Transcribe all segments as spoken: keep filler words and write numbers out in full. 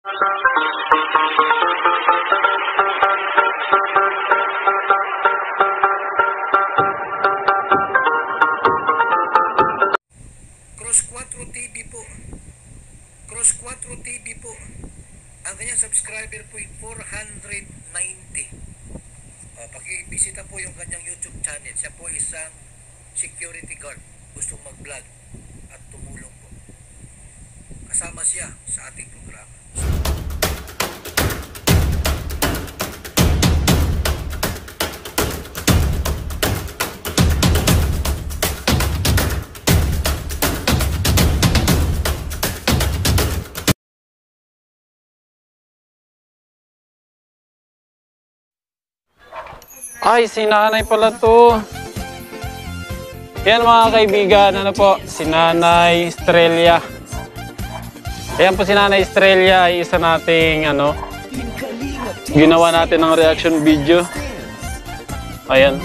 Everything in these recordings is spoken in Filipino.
Cross Quattro T V po. Cross Quattro T V po. Ang kanyang subscriber po ay four hundred ninety. Uh, pakibisita po yung kanyang YouTube channel. Siya po isang security guard. Gustong mag-vlog at tumulong po. Kasama siya sa ating programa. Ay, si nanay pala to. Yan mga kaibigan, ano po, si Nanay Estrella. Ayan po si Nanay Estrella, ay isa nating ano, ginawa natin ng reaction video. Ayan.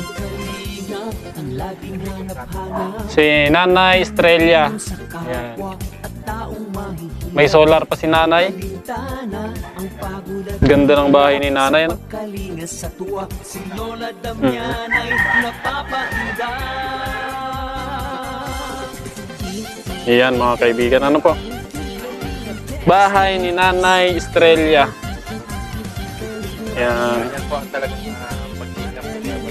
Si Nanay Estrella. Ayan. May solar pa si Nanay. Ganda ng bahay ni Nanay. No? Hmm. Iyan mga kaibigan. Ano po? Bahay ni Nanay Estrella. Ayan. Ayan po ang talagang pagkikap.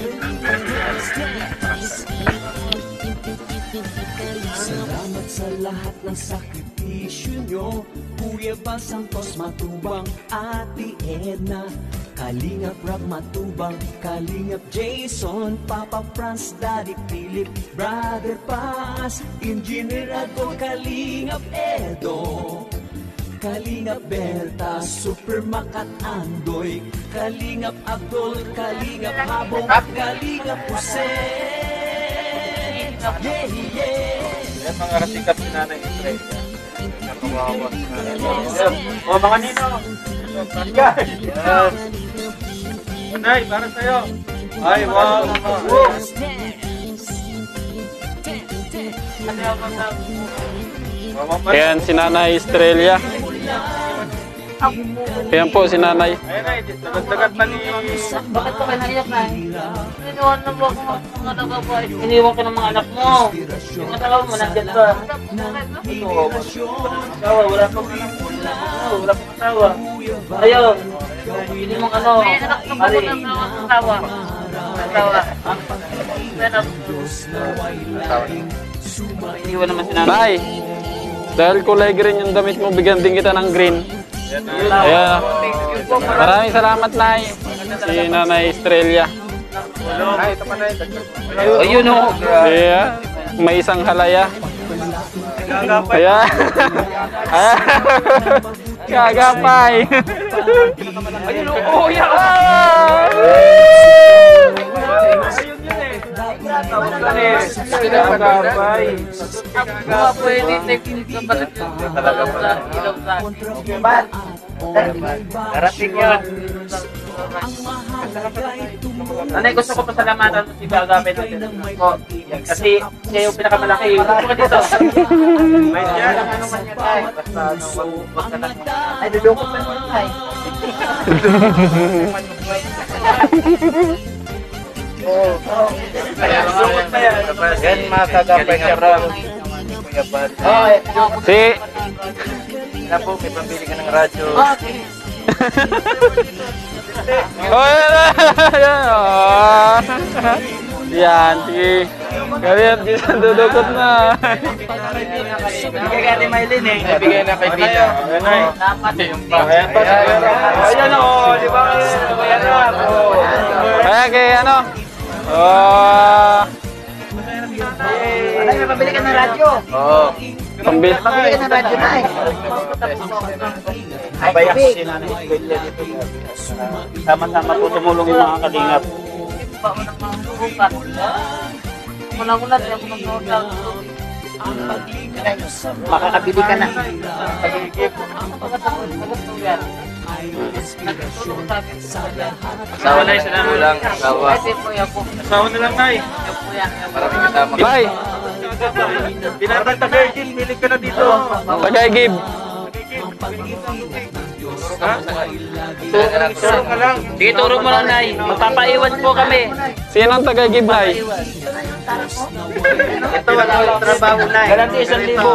Salamat sa lahat ng sakripisyo nyo, Kuya Bal Santos Matubang, Ate Edna, Kalingap Rob Matubang, Kalingap Jason, Papa Franz, Daddy Philip, Brother Paz, Engineer Adol, Kalingap Edo, Kalingap Berta, Super Makat Andoy, Kalingap Abdul, Kalingap Habong, Kalingap Hussein. Yeah, yeah. Yan mga rasikap si Nanay Estrella. Nakawawa si Nanay Estrella. O mga nino! Yan! Nanay, para sa'yo! Ay, wow! Ayan si Nanay Estrella. Ayan po si Nanay. Ayan ay, dagat-dagat na ni... Bakit ko kayo naiyak na? Iniwan na mo ako mga anak ko. Iniwan ko ng mga anak mo. Yung asawa mo, nandiyan ka. Ito, asawa, wala pang wala pang asawa. Ayaw, hindi mong ano, mali. Asawa. Asawa. Iniwan naman si Nanay. Nay, dahil kulay green yung damit mo, bigyan din kita ng green. Ayan. Maraming salamat, Nay. Si Nanay Estrella. Ayun o. Yeah. May isang halaya. Ayan. Kagapay. Ayun o. Oh, yan. Kagapay. Mga pwede technique na balat yun. Talaga pala. Ilaw sa akin. Darating yun. Nanay, gusto ko pasalamatan si Bagapay natin. Kasi siya yung pinakamalaki. Gusto ko dito. May siya lang ano man yan ay. Basta ano, wag na lang. Ay, dudukot na mo ay. Dudukot na yan. Yan mga kagapay ka bro. Si Na po, may pambili ka ng radyo. Ah, okay. Oh, yan yan. Yan, sige. Ganyan, bisa dudukot na. Bigay ka ni Maylin eh. Bigay na kay Pino. Ayan ay. Ayan o, di ba? Ayan na. Ayan kay ano. Oh. Ano, may pambili ka ng radyo? Oo. Pambili. Pambili ka ng radyo na eh. Ay, bayak si Nanay Estrella dito. Sama-sama po tumulong yung mga kalingap. Ba mo nang mahuhukat. Mula-mula siya mo nang mahuhukat. Makakabili ka na. Pagigip. Asawa na isa na lang. Asawa. Asawa na lang, Nay. Maraming kasama. Bye! Pinatag Virgin, milig ka na dito. Tagay, Gib. Turo ka lang. Sige, turo mo lang, Nay. Magpapaiwan po kami. Sino ang taga-give, Nay? Ito, wala akong trabaho, Nay. Garanti isang libo.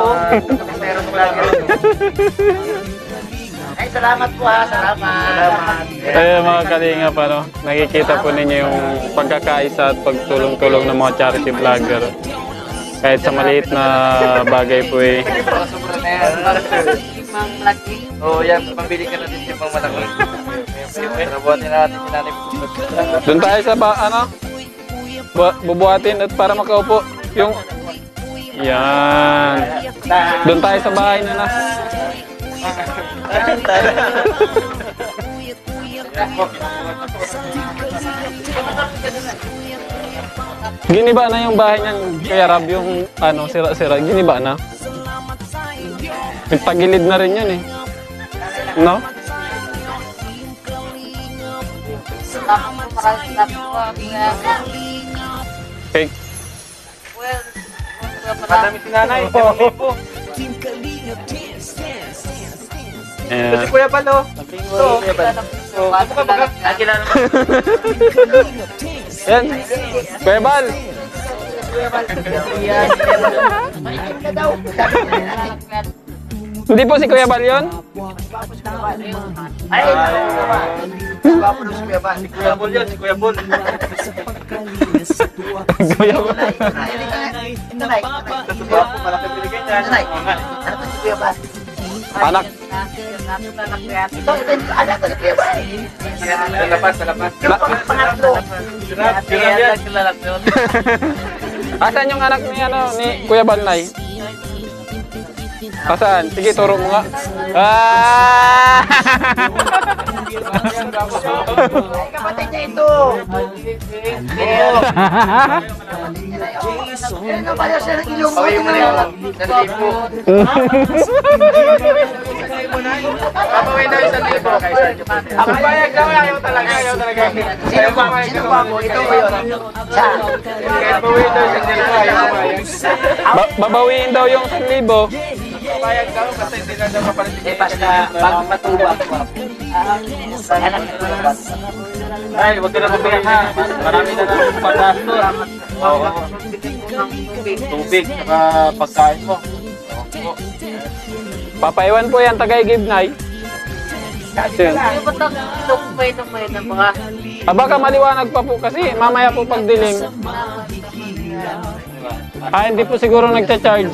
Ay, salamat po ha. Salamat. Salamat. Kaya mga kalingap, ano, nakikita po ninyo yung pagkakaisa at pagtulong-tulong ng mga charity vlogger. Kahit sa maliit na bagay po eh. Oo, yan. Pambili ka na din yung mga malaki. Nabuhatin natin si Nanay. Doon tayo sa ba, ano? Bu- bubuhatin at para makaupo. Yung... Yan. Doon tayo sa bahay na na. Giniba na yung bahay niyan, Kuya Rab, yung ano, sira-sira. Giniba na. Tagilid na rin yun eh. No? Okay. Madami si Nanay. Ito, Ayan. si Kuya Bal, oh. Ito. Ano ka ba? Nakilala mo. Yan. Kuya Bal. Hindi po si Kuya Bal yun? Ay, Gwapo na si Kuya Bal. Si Kuya Bal yun, si Kuya Bal. Kuya Bal. Gwapo, malaki binigay niya. Ano ba si Kuya Bal? Anak. Ito, ito yung anak ko si Kuya Bal. Sa lapas, sa lapas. Yung pang- pangatlo. Sirap, sirap yan. Asan yung anak ni ano ni Kuya Balnay? Asan? Sige, turo mo nga. Ah! Ay, kapatid niya ito. Ano ba yun siya ng ilong mo? Pawin mo na yung salibo. Papawin na yung salibo. Ako bayag daw, ayaw talaga, ayaw talaga. Sino ba? Sino ba mo? Ito ba yun? Siya. Kahit pawin daw yung salibo, ayaw bayag. Ba- babawiin daw yung isang libo. Bayag daw, kasi hindi na daw mapalit. Eh, basta bago matuwa ko. Anak ni Kuya Bal. Ay, huwag ka na bumili ha. Marami na lang pagkasto. Oo. Tubig, saka pagkain mo. Papaiwan po yan, tagay-give Nay. Yun. Ah, baka maliwanag pa po kasi mamaya po pag dilim. Ah, hindi po siguro nagcha-charge.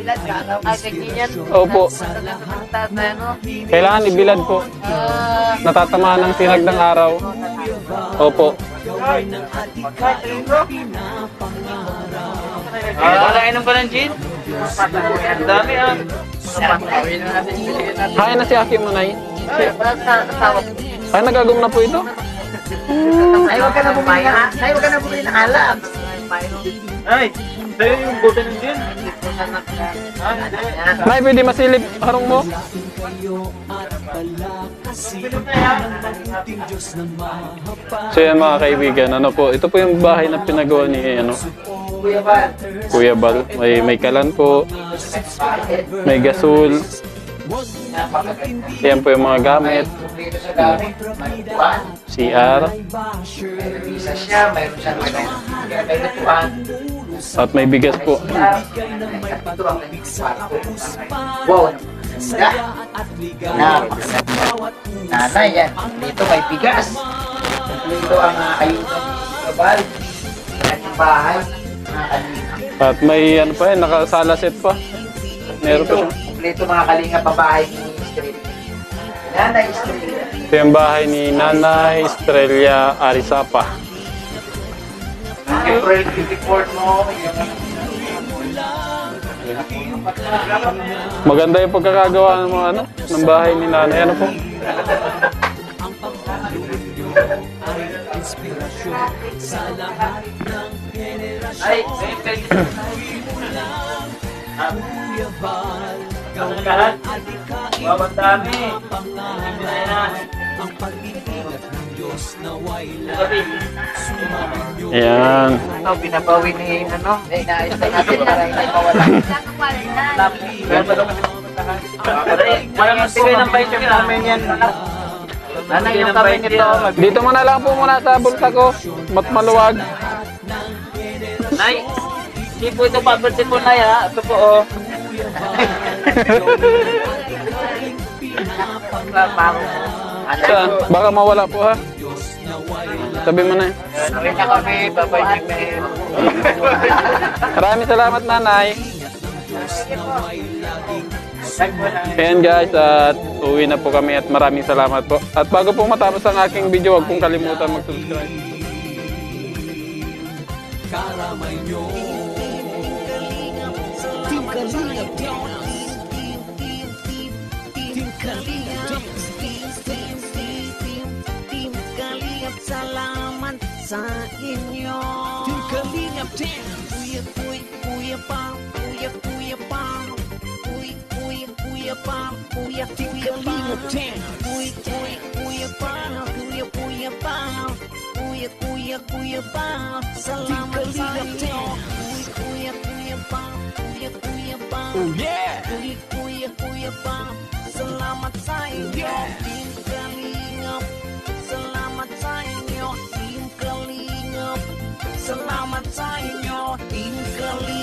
Opo. Kailangan ibilad po. Natatamaan ng sinag ng araw. Opo. Ah, wala inom pa ng gin? Ang dami ah. Kaya na si Aki mo, Nay. Ay, nagagom na po ito. Ay, huwag ka na bumili ng Ay, huwag ka na bumili ng alak. Ay, sa'yo yung buta ng gin. Ah, hindi. Nay, pwede masilip harong mo? So yan mga kaibigan, ano po, ito po yung bahay na pinagawa ni ano, Kuya Bal. Kuya Bal. May, may kalan po, may gasol. Yan po yung mga gamit. Dito sa gamit, may tuwan. C R. May revisa siya, mayroon siyang may may tuwan. At may bigas po. Ito ang kwarto. Wow, ganda. Na, nanay yan. Dito may bigas. Dito ang uh, ayuda ni Kuya Bal. Kanyang bahay. Mga kalinga. At may ano pa yan, nakasalaset pa. Meron pa siya. Dito mga kalinga pabahay ni Street. Nanay Street. Ito yung bahay ni Nanay Estrella Arizapa. April twenty-fourth mo. Maganda yung pagkakagawa ng mga ano, ng bahay ni Nanay. Ano po? Ay, Kalat. Wabang dami. Ayan. Ito, binabawi ni ano. Eh, naayos na natin para hindi mawala. Walang masigay ng bike namin yan. Nanay, yung kami nito. Dito mo na lang po muna sa bulsa ko. Mat maluwag. Nay, hindi po ito papansin po, Nay, ha? Ito po, oh. Saan? Baka mawala po ha. Sabi mo na. Sabi na kami, babay Jimel. Maraming salamat nanay. Ayan guys, at uwi na po kami at maraming salamat po. At bago po matapos ang aking video, huwag pong kalimutan mag-subscribe. Karamay nyo Team Kalingap Dance Team Kalingap Dance Team Kalingap, salamat sa inyo Team Kalingap Dance Kuya, kuya, kuya pa Kuya, kuya pa Kuya, kuya, kuya pa Kuya, Team Kalingap Dance Kuya, kuya, kuya pa Kuya, kuya pa Kuya, kuya, kuya pa Salamat sa inyo Kuya, kuya, kuya pa Kuya, kuya pa Oh yeah! Kuya, kuya, kuya pa Salamat sa inyo Team Kalingap Salamat sa inyo Team Kalingap Salamat sa inyo Team Kalingap